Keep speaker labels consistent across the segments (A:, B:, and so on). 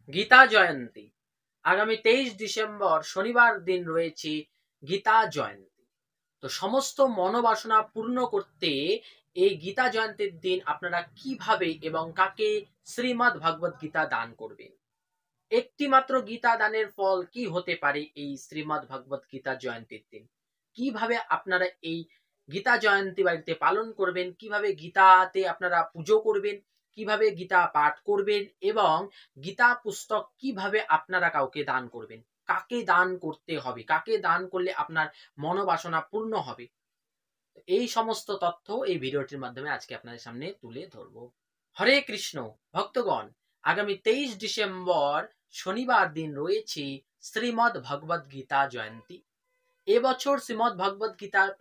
A: গীতা জয়ন্তী আগামী 23 ডিসেম্বর শনিবার দিন রয়েছে গীতা জয়ন্তী। তো সমস্ত মনোবাসনা পূর্ণ করতে এই গীতা জয়ন্তীর দিন আপনারা কিভাবে এবং কাকে শ্রীমদ্ ভগবত গীতা দান করবেন। একটি মাত্র গীতা দানের ফল কি হতে পারে এই শ্রীমদ্ ভগবত গীতা জয়ন্তীর দিন। কিভাবে আপনারা এই গীতা জয়ন্তী বাড়িতে পালন করবেন, কিভাবে গীতাতে আপনারা পুজো করবেন, কিভাবে গীতা পাঠ করবেন এবং গীতা পুস্তক কিভাবে আপনারা কাউকে দান করবেন, কাকে দান করতে হবে, কাকে দান করলে আপনার মনোবাসনা পূর্ণ হবে, এই সমস্ত তথ্য এই ভিডিওটির মাধ্যমে আজকে আপনাদের সামনে তুলে ধরব। হরে কৃষ্ণ ভক্তগণ, আগামী 23 ডিসেম্বর শনিবার দিন রয়েছে শ্রীমদ্ ভগবত গীতা জয়ন্তী। এবছর শ্রীমদ্ ভগবত গীতার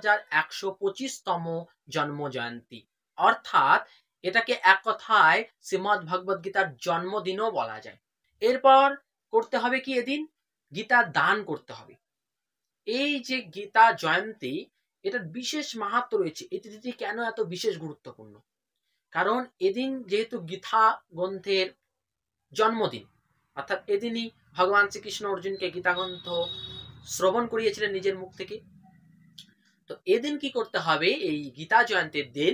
A: 5125তম জন্ম জয়ন্তী, অর্থাৎ এটাকে এক কথায় শ্রীমদ্ ভগবত গীতার জন্মদিনও বলা যায়। এরপর করতে হবে কি, এদিন গীতা দান করতে হবে। এই যে গীতা জয়ন্তী, এটার বিশেষ মাহাত্ম্য রয়েছে। এটি কেন এত বিশেষ গুরুত্বপূর্ণ? কারণ এদিন যেহেতু গীতা গ্রন্থের জন্মদিন, অর্থাৎ এদিনই ভগবান শ্রীকৃষ্ণ অর্জুনকে গীতা গ্রন্থ শ্রবণ করিয়েছিলেন নিজের মুখ থেকে। তো এদিন কি করতে হবে? এই গীতা জয়ন্তীর দিন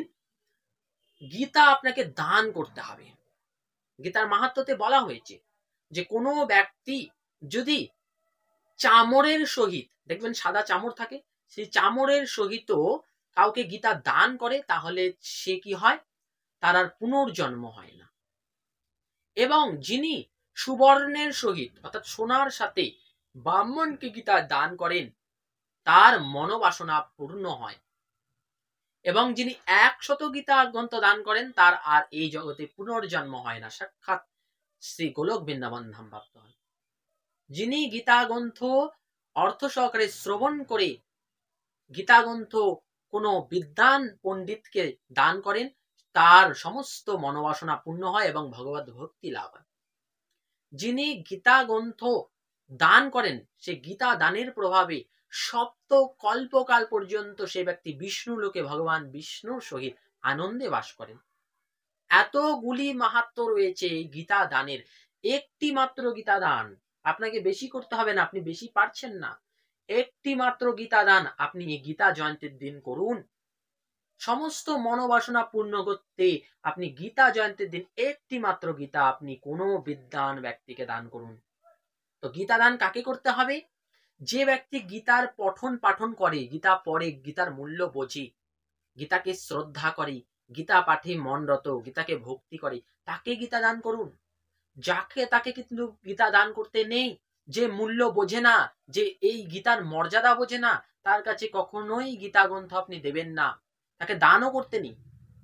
A: গীতা আপনাকে দান করতে হবে। গীতার মাহাত্ম্যতে বলা হয়েছে যে কোনো ব্যক্তি যদি চামড়ের সহিত, দেখবেন সাদা চামড় থাকে, সেই চামড়ের সহিত কাউকে গীতা দান করে, তাহলে সে কি হয়? তার আর পুনর্জন্ম হয় না। এবং যিনি সুবর্ণের সহিত অর্থাৎ সোনার সাথে ব্রাহ্মণকে গীতা দান করেন, তার মনোবাসনা পূর্ণ হয়। এবং যিনি 100 গীতা গ্রন্থ দান করেন, তার আর এই জগতে পুনর্জন্ম হয় না, সাক্ষাৎ শ্রী গোলক বৃন্দাবন ধাম প্রাপ্ত হয়। যিনি গীতা গ্রন্থ অর্থ সহকারে শ্রবণ করে গীতা গ্রন্থ কোনো বিদ্বান পণ্ডিতকে দান করেন, তার সমস্ত মনোবাসনা পূর্ণ হয় এবং ভগবত ভক্তি লাভ হয়। যিনি গীতা গ্রন্থ দান করেন, সে গীতা দানের প্রভাবে সপ্ত কল্পকাল পর্যন্ত সে ব্যক্তি বিষ্ণু লোকে ভগবান বিষ্ণুর সহিত আনন্দে বাস করেন। এতগুলি মাহাত্ম্য রয়েছে গীতা দানের। একটি মাত্র গীতা দান, আপনাকে বেশি করতে হবে না, আপনি বেশি পারছেন না, একটি মাত্র গীতা দান আপনি এই গীতা জয়ন্তীর দিন করুন। সমস্ত মনোবাসনা পূর্ণ করতে আপনি গীতা জয়ন্তীর দিন একটি মাত্র গীতা আপনি কোনো বিদ্বান ব্যক্তিকে দান করুন। তো গীতা দান কাকে করতে হবে? যে ব্যক্তি গীতার পঠন পাঠন করে, গীতা পড়ে, গীতার মূল্য বোঝে, গীতাকে শ্রদ্ধা করে, গীতা পাঠে মনরত, গীতাকে ভক্তি করে, তাকে গীতা দান করুন। তাকে কিন্তু গীতা দান করতে নেই। যে মূল্য বোঝে না, যে এই গীতার মর্যাদা বোঝে না, তার কাছে কখনোই গীতা গ্রন্থ আপনি দেবেন না, তাকে দানও করতে নেই।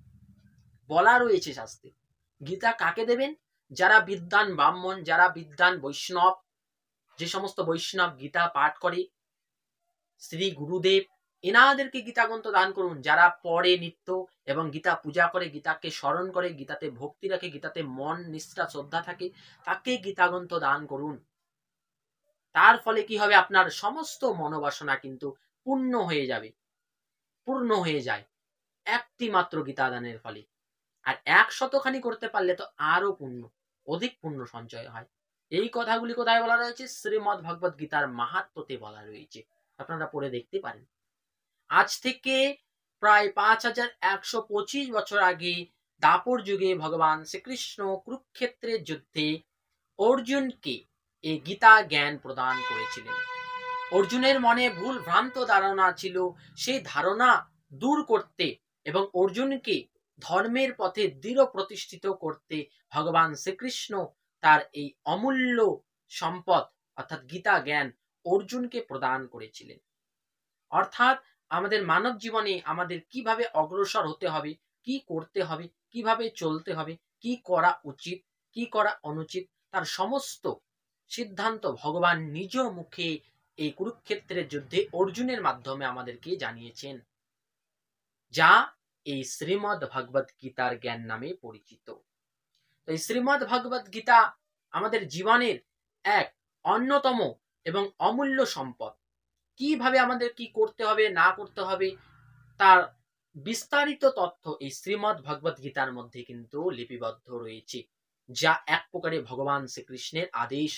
A: বলা রয়েছে শাস্ত্রে। গীতা কাকে দেবেন? যারা বিদ্বান ব্রাহ্মণ, যারা বিদ্বান বৈষ্ণব, যে সমস্ত বৈষ্ণব গীতা পাঠ করে, শ্রী গুরুদেব, এনাদেরকে গীতা গ্রন্থ দান করুন। যারা পড়ে নিত্য এবং গীতা পূজা করে, গীতাকে স্মরণ করে, গীতাতে ভক্তি রাখে, গীতাতে মন নিষ্ঠা শ্রদ্ধা থাকে, তাকে গীতা গ্রন্থ দান করুন। তার ফলে কি হবে? আপনার সমস্ত মনোবাসনা কিন্তু পূর্ণ হয়ে যাবে, পূর্ণ হয়ে যায় একটি মাত্র গীতা দানের ফলে। আর 100খানি করতে পারলে তো আরো পুণ্য, অধিক পুণ্য সঞ্চয় হয়। এই কথাগুলি কোথায় বলা রয়েছে? শ্রীমদ্ ভগবত গীতার মাহাত্ম্যতে বলা রয়েছে, আপনারা পড়ে দেখতে পারেন। আজ থেকে প্রায় 5125 বছর আগে দাপর যুগে ভগবান শ্রীকৃষ্ণ কুরুক্ষেত্রের যুদ্ধে অর্জুনকে এই গীতা জ্ঞান প্রদান করেছিলেন। অর্জুনের মনে ভুল ভ্রান্ত ধারণা ছিল, সেই ধারণা দূর করতে এবং অর্জুনকে ধর্মের পথে দৃঢ় প্রতিষ্ঠিত করতে ভগবান শ্রীকৃষ্ণ তার এই অমূল্য সম্পদ অর্থাৎ গীতা জ্ঞান অর্জুনকে প্রদান করেছিলেন। অর্থাৎ আমাদের মানব জীবনে আমাদের কিভাবে অগ্রসর হতে হবে, কি করতে হবে, কিভাবে চলতে হবে, কি করা উচিত, কি করা অনুচিত, তার সমস্ত সিদ্ধান্ত ভগবান নিজ মুখে এই কুরুক্ষেত্রের যুদ্ধে অর্জুনের মাধ্যমে আমাদেরকে জানিয়েছেন, যা এই শ্রীমদ্ ভগবত গীতার জ্ঞান নামে পরিচিত। এই শ্রীমদ্ ভগবত গীতা আমাদের জীবনের এক অন্যতম এবং অমূল্য সম্পদ। কিভাবে আমাদের কি করতে হবে না করতে হবে, তার বিস্তারিত তথ্য এই শ্রীমদ্ ভগবত গীতার মধ্যে কিন্তু লিপিবদ্ধ রয়েছে। যা এক প্রকারে ভগবান শ্রীকৃষ্ণের আদেশ।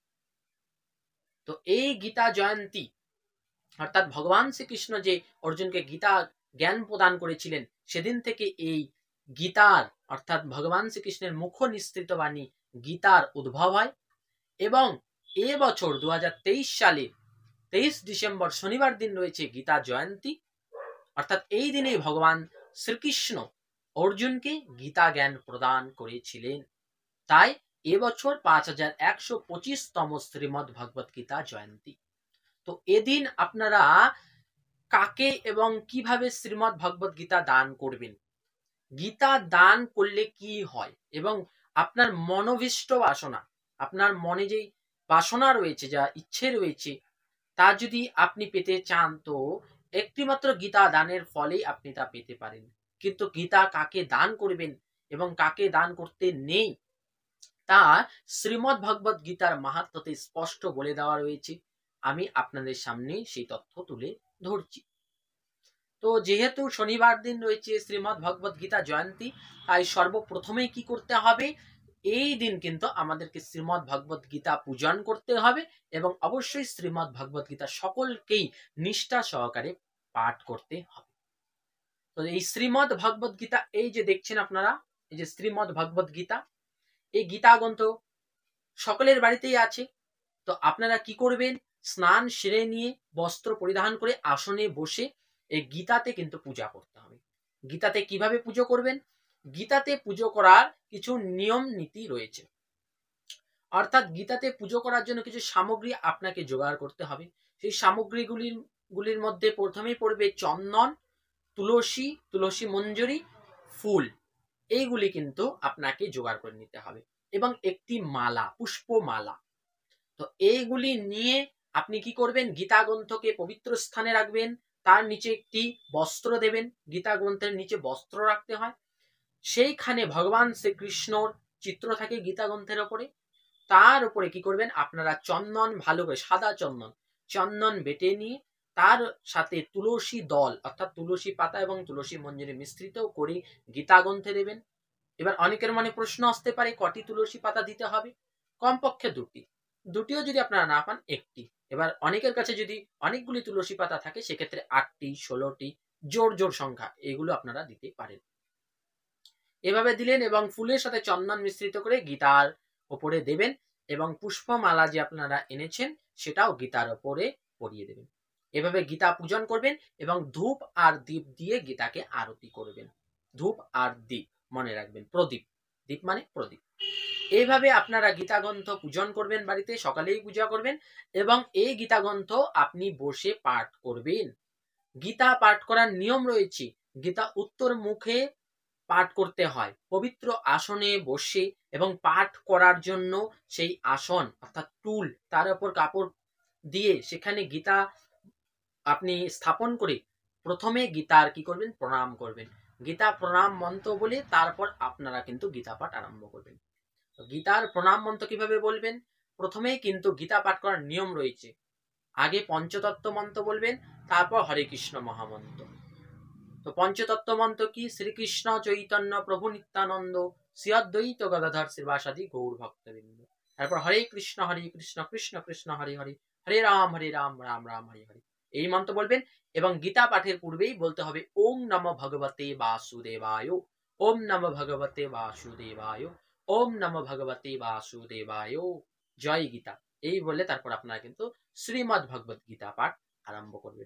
A: তো এই গীতা জয়ন্তী অর্থাৎ ভগবান শ্রীকৃষ্ণ যে অর্জুনকে গীতা জ্ঞান প্রদান করেছিলেন, সেদিন থেকে এই গীতার অর্থাৎ ভগবান শ্রীকৃষ্ণের মুখ নিঃসৃত বাণী গীতার উদ্ভব হয়। এবং এবছর 2023 সালে 23 ডিসেম্বর শনিবার দিন রয়েছে গীতা জয়ন্তী। অর্থাৎ এই দিনে ভগবান শ্রীকৃষ্ণ অর্জুনকে গীতা জ্ঞান প্রদান করেছিলেন। তাই এবছর 5125তম শ্রীমদ্ ভগবত গীতা জয়ন্তী। তো এদিন আপনারা কাকে এবং কিভাবে শ্রীমদ্ ভগবত গীতা দান করবেন, গীতা দান করলে কি হয়, এবং আপনার মনোভীষ্ট বাসনা, আপনার মনে যে বাসনা রয়েছে, যা ইচ্ছে রয়েছে, তা যদি আপনি পেতে চান, তো একটিমাত্র গীতা দানের ফলেই আপনি তা পেতে পারেন। কিন্তু গীতা কাকে দান করবেন এবং কাকে দান করতে নেই, তা শ্রীমদ্ ভগবত গীতার মাহাত্ম্যতে স্পষ্ট বলে দেওয়া রয়েছে। আমি আপনাদের সামনে সেই তথ্য তুলে ধরছি। তো যেহেতু শনিবার দিন রয়েছে শ্রীমদ্ ভগবত গীতা জয়ন্তী, তাই সর্বপ্রথমেই কি করতে হবে, এই দিন কিন্তু আমাদেরকে শ্রীমদ্ ভগবত গীতা পূজন করতে হবে এবং অবশ্যই শ্রীমদ্ ভগবত গীতা সকলকেই নিষ্ঠা সহকারে পাঠ করতে হবে। তো এই শ্রীমদ্ ভগবত গীতা, এই যে দেখছেন আপনারা, এই যে শ্রীমদ্ ভগবত গীতা, এই গীতা গ্রন্থ সকলের বাড়িতেই আছে। তো আপনারা কি করবেন, স্নান সেরে নিয়ে বস্ত্র পরিধান করে আসনে বসে এই গীতাতে কিন্তু পূজা করতে হবে। গীতাতে কিভাবে পুজো করবেন, গীতাতে পুজো করার কিছু নিয়ম নীতি রয়েছে। অর্থাৎ গীতাতে পুজো করার জন্য কিছু সামগ্রী আপনাকে জোগাড় করতে হবে। সেই সামগ্রীগুলির মধ্যে প্রথমেই পড়বে চন্দন, তুলসী, তুলসী মঞ্জরি, ফুল। এইগুলি কিন্তু আপনাকে জোগাড় করে নিতে হবে এবং একটি মালা, পুষ্পমালা। তো এইগুলি নিয়ে আপনি কি করবেন, গীতা গ্রন্থকে পবিত্র স্থানে রাখবেন। তার নিচে একটি বস্ত্র দেবেন, গীতা গ্রন্থের নিচে বস্ত্র রাখতে হয়। সেইখানে ভগবান শ্রীকৃষ্ণর চিত্র থাকে গীতা গ্রন্থের ওপরে। তার উপরে কি করবেন, আপনারা চন্দন, ভালো করে সাদা চন্দন বেটে নিয়ে তার সাথে তুলসী দল অর্থাৎ তুলসী পাতা এবং তুলসী মঞ্জরি মিশ্রিত করে গীতা গ্রন্থে দেবেন। এবার অনেকের মনে প্রশ্ন আসতে পারে, কটি তুলসী পাতা দিতে হবে? কমপক্ষে দুটিও যদি আপনারা না পান, একটি। এবার অনেকের কাছে যদি অনেকগুলি তুলসী পাতা থাকে, সেক্ষেত্রে 8টি, 16টি, জোর সংখ্যা, এগুলো আপনারা দিতে পারেন। এভাবে দিলেন এবং ফুলের সাথে চন্দন মিশ্রিত করে গীতার ওপরে দেবেন এবং পুষ্পমালা যে আপনারা এনেছেন সেটাও গীতার ওপরে পরিয়ে দেবেন। এভাবে গীতা পূজন করবেন এবং ধূপ আর দীপ দিয়ে গীতাকে আরতি করবেন। ধূপ আর দীপ মনে রাখবেন, প্রদীপ, দীপ মানে প্রদীপ। এইভাবে আপনারা গীতা গ্রন্থ পূজন করবেন, বাড়িতে সকালেই পূজা করবেন এবং এই গীতা গ্রন্থ আপনি বসে পাঠ করবেন। গীতা পাঠ করার নিয়ম রয়েছে। গীতা উত্তর মুখে পাঠ করতে হয়, পবিত্র আসনে বসে, এবং পাঠ করার জন্য সেই আসন অর্থাৎ টুল, তার উপর কাপড় দিয়ে সেখানে গীতা আপনি স্থাপন করে প্রথমে গীতার কি করবেন, প্রণাম করবেন। গীতা প্রণাম মন্ত্র বলে তারপর আপনারা কিন্তু গীতা পাঠ আরম্ভ করবেন। গীতার প্রণাম মন্ত্র কিভাবে বলবেন, প্রথমেই কিন্তু গীতা পাঠ করার নিয়ম রয়েছে। আগে পঞ্চতত্ত্ব মন্ত্র বলবেন, তারপর হরে কৃষ্ণ মহামন্ত্র। তো পঞ্চতত্ত্ব মন্ত্র কি, শ্রীকৃষ্ণ চৈতন্য প্রভু নিত্যানন্দ শ্রী অদ্বৈত গদাধর শ্রীবাসাদি গৌর ভক্তবৃন্দ। তারপর হরে কৃষ্ণ কৃষ্ণ কৃষ্ণ হরে হরে, হরে রাম রাম রাম হরে হরে। এই মন্ত্র বলবেন এবং গীতা পাঠের পূর্বেই বলতে হবে ওম নমো ভগবতে বাসুদেবায়, ওম নমো ভগবতে বাসুদেবায়, ওম নমো ভগবতে বাসুদেবায়, জয় গীতা। এই বলে তারপর আপনারা কিন্তু শ্রীমদ্ ভগবত গীতা পাঠ আরম্ভ করবেন।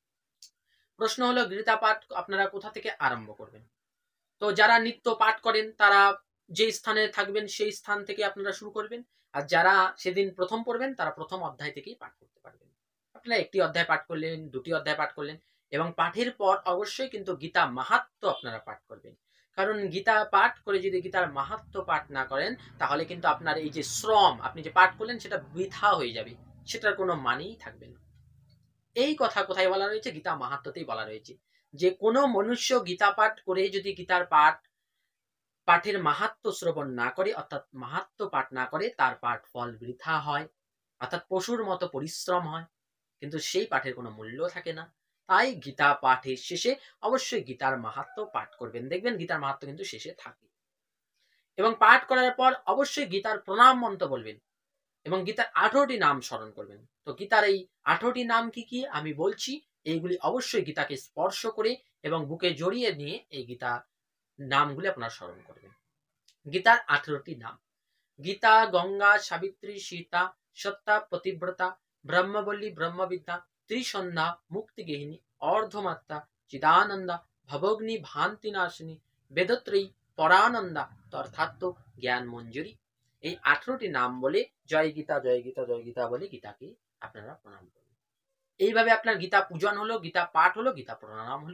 A: প্রশ্ন হলো, গীতা পাঠ আপনারা কোথা থেকে আরম্ভ করবেন? তো যারা নিত্য পাঠ করেন তারা যে স্থানে থাকবেন সেই স্থান থেকে আপনারা শুরু করবেন, আর যারা সেদিন প্রথম পড়বেন তারা প্রথম অধ্যায় থেকেই পাঠ করতে পারবেন। আপনারা একটি অধ্যায় পাঠ করলেন, দুটি অধ্যায় পাঠ করলেন, এবং পাঠের পর অবশ্যই কিন্তু গীতা মাহাত্ম্য আপনারা পাঠ করবেন। কারণ গীতা পাঠ করে যদি গীতার মাহাত্ম্য পাঠ না করেন, তাহলে কিন্তু আপনার এই যে শ্রম আপনি যে পাঠ করলেন সেটা বৃথা হয়ে যাবে, সেটার কোনো মানেই থাকবে না। এই কথা কোথায় বলা রয়েছে, গীতা মাহাত্ম্যতেই বলা রয়েছে যে কোনো মনুষ্য গীতা পাঠ করে যদি গীতার পাঠের মাহাত্ম্য শ্রবণ না করে অর্থাৎ মাহাত্ম্য পাঠ না করে, তার পাঠ ফল বৃথা হয়, অর্থাৎ পশুর মতো পরিশ্রম হয়, কিন্তু সেই পাঠের কোনো মূল্য থাকে না। তাই গীতা পাঠের শেষে অবশ্যই গীতার মাহাত্ম্য পাঠ করবেন, দেখবেন গীতার মাহাত্ম্য কিন্তু শেষে থাকে। এবং পাঠ করার পর অবশ্যই গীতার প্রণাম মন্ত্র বলবেন এবং গীতার 18টি নাম স্মরণ করবেন। তো গীতার এই 18টি নাম কি কি আমি বলছি, এইগুলি অবশ্যই গীতাকে স্পর্শ করে এবং বুকে জড়িয়ে নিয়ে এই গীতা নামগুলি আপনারা স্মরণ করবেন। গীতার 18টি নাম: গীতা, গঙ্গা, সাবিত্রী, সীতা, সত্তা, পতিব্রতা, ব্রহ্মবল্লী, ব্রহ্মবিদ্যা, ত্রিসন্ধ্যা, মুক্তিগেহিনী, অর্ধমাত্রা, চিদানন্দা, ভবগ্নি, ভান্তি নাশিনী, বেদত্রয়ী, পরানন্দা, তথার্থ জ্ঞান মঞ্জুরি। এই 18টি নাম বলে জয় গীতা জয় গীতা জয় গীতা বলে গীতাকে আপনারা প্রণাম করবেন। এইভাবে আপনার গীতা পূজন হলো, গীতা পাঠ হলো, গীতা প্রণাম হলো।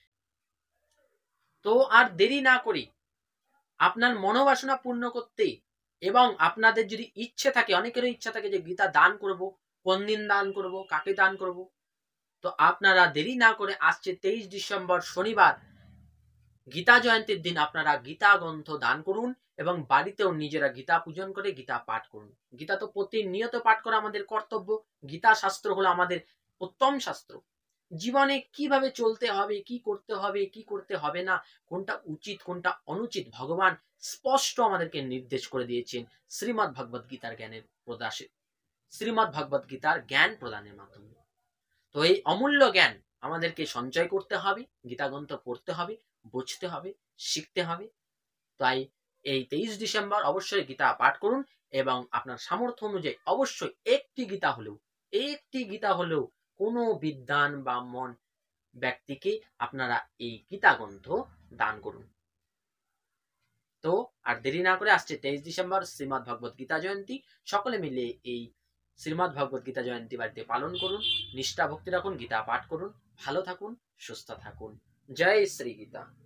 A: তো আর দেরি না করে আপনার মনোবাসনা পূর্ণ করতে এবং আপনাদের যদি ইচ্ছে থাকে, অনেকেরই ইচ্ছা থাকে যে গীতা দান করব, কোন দিন দান করব, কাকে দান করব, তো আপনারা দেরি না করে আসছে 23 ডিসেম্বর শনিবার গীতা জয়ন্তীর দিন আপনারা গীতা গ্রন্থ দান করুন এবং বাড়িতেও নিজেরা গীতা পূজন করে গীতা পাঠ করুন। গীতা তো প্রতিনিয়ত পাঠ করা আমাদের কর্তব্য। গীতা শাস্ত্র হলো আমাদের উত্তম শাস্ত্র। জীবনে কিভাবে চলতে হবে, কি করতে হবে, কি করতে হবে না, কোনটা উচিত কোনটা অনুচিত, ভগবান স্পষ্ট আমাদেরকে নির্দেশ করে দিয়েছেন শ্রীমদ্ ভগবত গীতার জ্ঞানের প্রদাসে, শ্রীমদ্ ভগবত গীতার জ্ঞান প্রদানের মাধ্যমে। তো এই অমূল্য জ্ঞান আমাদেরকে সঞ্চয় করতে হবে, গীতা গ্রন্থ পড়তে হবে, বুঝতে হবে, শিখতে হবে। তাই এই 23 ডিসেম্বর অবশ্যই গীতা পাঠ করুন এবং আপনার সামর্থ্য অনুযায়ী অবশ্যই একটি গীতা হলেও কোনো বিদ্বান ব্রাহ্মণ ব্যক্তিকে আপনারা এই গীতা গ্রন্থ দান করুন। তো আর দেরি না করে আসছে 23 ডিসেম্বর শ্রীমদ্ ভগবত গীতা জয়ন্তী। সকলে মিলে এই শ্রীমদ্ ভগবত গীতা জয়ন্তী বাড়িতে পালন করুন, নিষ্ঠা ভক্তি রাখুন, গীতা পাঠ করুন, ভালো থাকুন, সুস্থ থাকুন। জয় শ্রী গীতা।